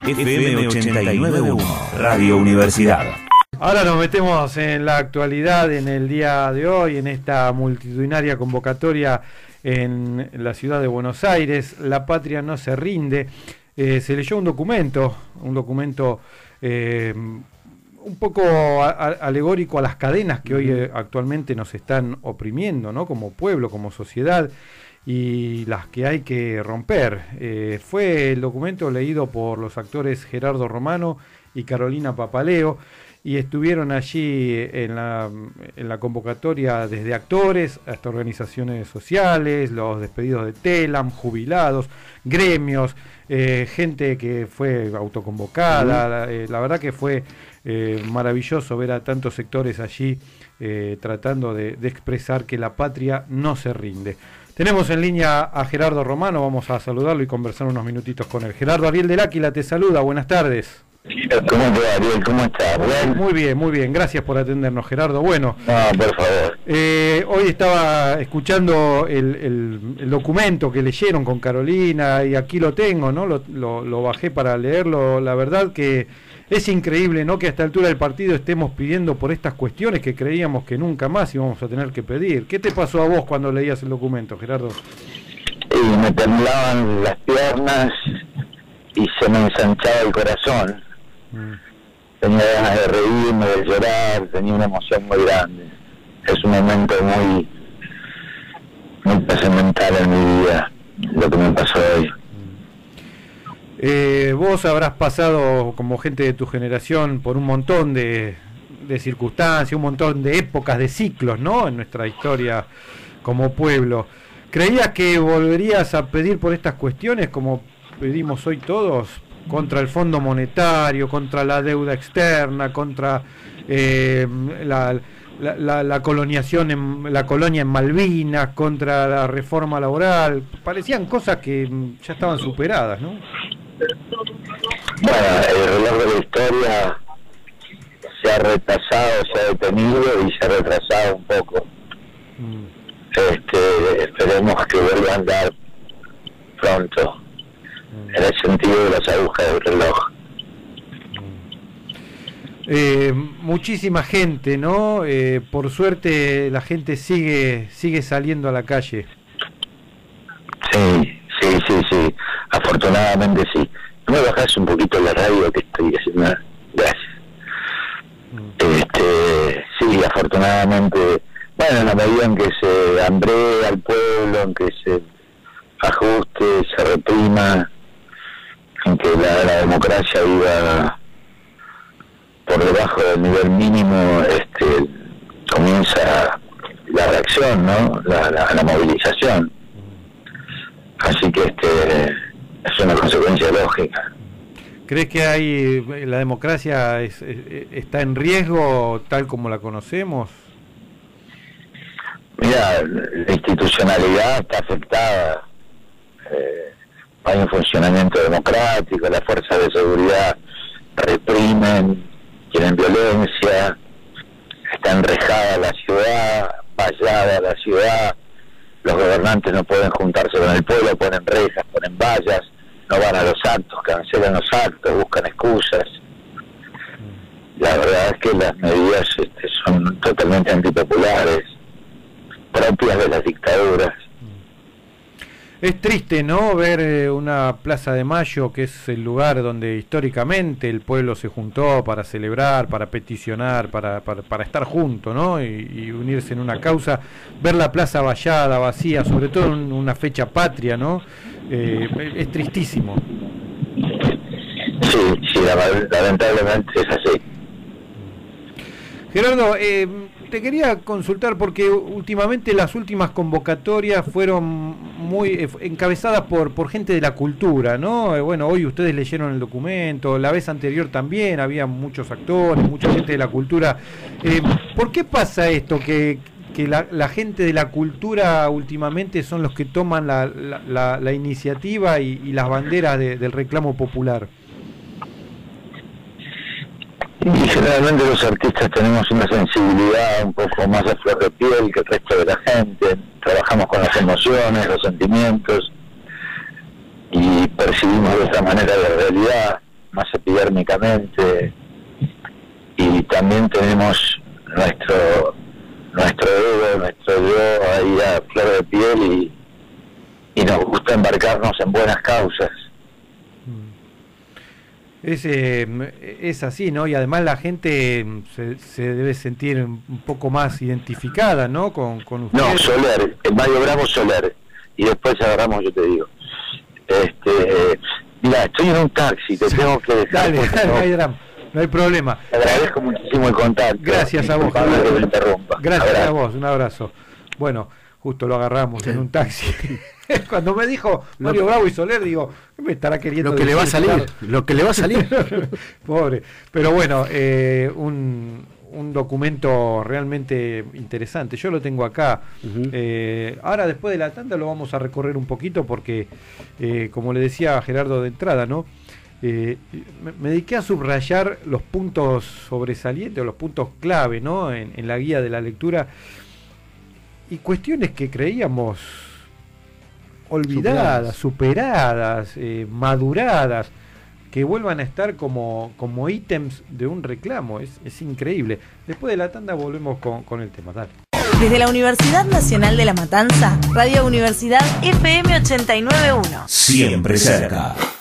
FM 89.1, Radio Universidad. Ahora nos metemos en la actualidad en el día de hoy, en esta multitudinaria convocatoria en la ciudad de Buenos Aires. La patria no se rinde. Se leyó un documento un poco alegórico a las cadenas que hoy actualmente nos están oprimiendo, ¿no? Como pueblo, como sociedad, y las que hay que romper. Fue el documento leído por los actores Gerardo Romano y Carolina Papaleo, y estuvieron allí en la convocatoria desde actores hasta organizaciones sociales, los despedidos de Telam, jubilados, gremios, gente que fue autoconvocada. La verdad que fue maravilloso ver a tantos sectores allí tratando de expresar que la patria no se rinde. Tenemos en línea a Gerardo Romano, vamos a saludarlo y conversar unos minutitos con él. Gerardo, Ariel del Áquila te saluda, buenas tardes. ¿Cómo te va, Ariel? ¿Cómo estás? ¿Bien? Muy bien, gracias por atendernos, Gerardo. Bueno, no, por favor. Hoy estaba escuchando el documento que leyeron con Carolina y aquí lo tengo, ¿no? Lo bajé para leerlo. La verdad que es increíble, ¿no? Que a esta altura del partido estemos pidiendo por estas cuestiones que creíamos que nunca más íbamos a tener que pedir. ¿Qué te pasó a vos cuando leías el documento, Gerardo? Y me temblaban las piernas y se me ensanchaba el corazón. Tenía ganas de reírme, de llorar, tenía una emoción muy grande. Es un momento muy trascendental en mi vida, lo que me pasó hoy. Vos habrás pasado, como gente de tu generación, por un montón de circunstancias, un montón de épocas, de ciclos, ¿no? En nuestra historia como pueblo. ¿Creías que volverías a pedir por estas cuestiones como pedimos hoy todos? Contra el Fondo Monetario, contra la deuda externa, contra la colonización, la colonia en Malvinas, contra la reforma laboral. Parecían cosas que ya estaban superadas, ¿no? Bueno, el reloj de la historia se ha retrasado, se ha detenido y se ha retrasado un poco. Esperemos que vuelva a andar pronto, en el sentido de las agujas del reloj. Muchísima gente, ¿no? Por suerte la gente sigue saliendo a la calle. Sí. Afortunadamente sí. ¿No me bajás un poquito la radio que estoy haciendo? Gracias. Sí, afortunadamente, bueno, en la medida en que se hambrea al pueblo, en que se ajuste, se reprima, en que la democracia viva por debajo del nivel mínimo, comienza la reacción, ¿no? La movilización. Así que es una consecuencia lógica. ¿Crees que la democracia está en riesgo tal como la conocemos? Mira, la institucionalidad está afectada. Hay un funcionamiento democrático, las fuerzas de seguridad reprimen, quieren violencia, está enrejada la ciudad, vallada la ciudad, los gobernantes no pueden juntarse con el pueblo, ponen rejas, ponen vallas, no van a los actos, cancelan los actos, buscan excusas. La verdad es que las medidas son totalmente antipopulares, propias de las dictaduras. Es triste, ¿no? Ver una Plaza de Mayo, que es el lugar donde históricamente el pueblo se juntó para celebrar, para peticionar, para estar junto, ¿no? Y unirse en una causa. Ver la plaza vallada, vacía, sobre todo en una fecha patria, ¿no? Es tristísimo. Sí, lamentablemente es así. Gerardo, te quería consultar porque últimamente las últimas convocatorias fueron muy encabezadas por gente de la cultura, ¿no? Bueno, hoy ustedes leyeron el documento, la vez anterior también había muchos actores, mucha gente de la cultura. ¿Por qué pasa esto? Que la gente de la cultura últimamente son los que toman la iniciativa y las banderas del reclamo popular. Y generalmente los artistas tenemos una sensibilidad un poco más a flor de piel que el resto de la gente, trabajamos con las emociones, los sentimientos y percibimos de esta manera la realidad, más epidérmicamente, y también tenemos nuestro ego, nuestro yo ahí a flor de piel, y nos gusta embarcarnos en buenas causas. Es así, ¿no? Y además la gente se debe sentir un poco más identificada, ¿no? Con ustedes. No, Soler, el Mario Bravo Soler, y después agarramos, yo te digo. Mira, estoy en un taxi, te tengo que dejar. Dale, no hay problema. Te agradezco muchísimo el contacto. Gracias a vos. Que me interrumpa. Gracias a vos, un abrazo. Bueno, justo lo agarramos en un taxi. Cuando me dijo Mario Bravo y Soler, digo, ¿qué me estará queriendo decir? Lo que le va a salir. Pobre. Pero bueno, un documento realmente interesante. Yo lo tengo acá. Ahora, después de la tanda, lo vamos a recorrer un poquito porque, como le decía a Gerardo de entrada, ¿no? Me dediqué a subrayar los puntos sobresalientes o los puntos clave, ¿no? En la guía de la lectura, y cuestiones que creíamos olvidadas, superadas, maduradas, que vuelvan a estar como ítems de un reclamo. Es increíble. Después de la tanda volvemos con el tema. Dale. Desde la Universidad Nacional de La Matanza, Radio Universidad FM 89.1. Siempre cerca.